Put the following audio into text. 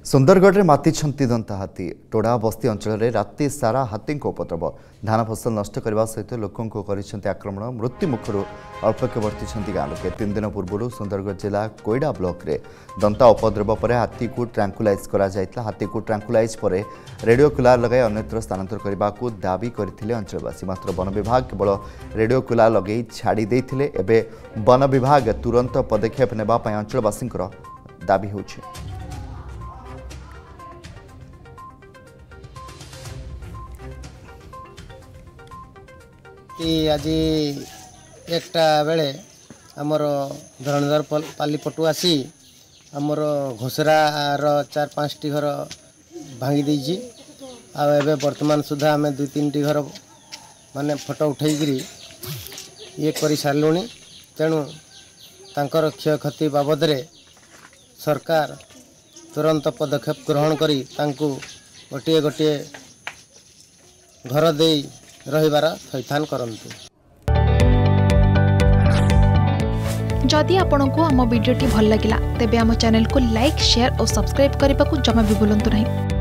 सुंदरगढ़ में मातिछंती दंता हाथी टोड़ा बस्ती अंचल में राति सारा हाथी उपद्रव धान फसल नष्ट करने सहित लोकों आक्रमण मृत्यु मुखर अल्पके वर्ती गाँ लोके 3 दिन पूर्व सुंदरगढ़ जिला कोईडा ब्लॉक रे दंता उपद्रव पर हाथी को ट्रांकुलाइज करा जायतला। हाथी को ट्रांकुलाइज पर रेडियो कूलर लगाई अन्यत्र स्थानांतर करने को दाबी करथिले अंचलवासी। मात्र वन विभाग केवल रेडियो कूलर लगे छाड़ी देथिले। एबे वन विभाग तुरंत पदक्षेप नेबा पय अंचलवासी दाबी होछि। आज एकटा बेले आमर धरणधर पाली पटु आसी आमर घोसरार 4-5 टी घर भांगी देछि। आबे वर्तमान सुधा आम 2-3 टी घर माने फोटो उठेकरी ये करि सारलुनी। तेणु तांकर क्षयक्षति बाबद रे सरकार तुरंत पदक्षेप ग्रहण करी तांकु गोटे गोटे घर दे रहिबार थैथान करंतु। जदि आपंक आम भिडी भल लगा तेब आम चैनल को लाइक शेयर और सब्सक्राइब करने को जमा भी भूलु नहीं।